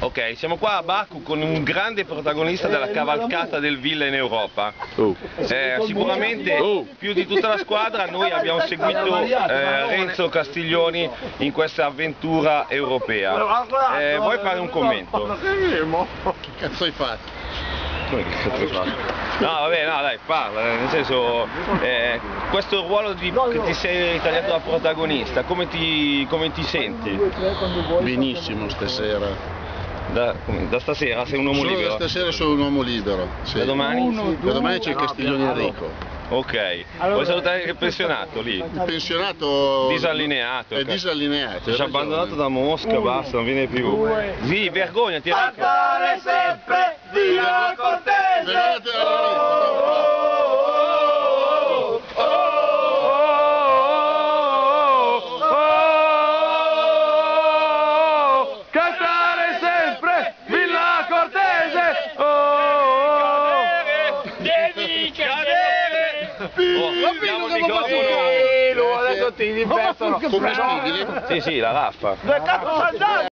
Ok, siamo qua a Baku con un grande protagonista della cavalcata del Villa in Europa. Sicuramente più di tutta la squadra noi abbiamo seguito Renzo Castiglioni in questa avventura europea. Vuoi fare un commento? Che cazzo hai fatto? Come che cazzo hai fatto? No vabbè, no dai, parla, nel senso, questo ruolo che ti sei tagliato da protagonista, come ti senti? Benissimo stasera. Da stasera sei un uomo libero? Da stasera sono un uomo libero. Sì. Da domani? Da domani c'è Castiglioni Enrico. Ok, vuoi salutare il pensionato lì? Il pensionato disallineato. È disallineato. Ci ha abbandonato da Mosca, basta, non viene più. Sì, vergognati Enrico. Andare sempre via Cortese! Abbiamo il microfono. Adesso ti divertono. Commestibile? Sì, la raffa. Dove cazzo sei andato?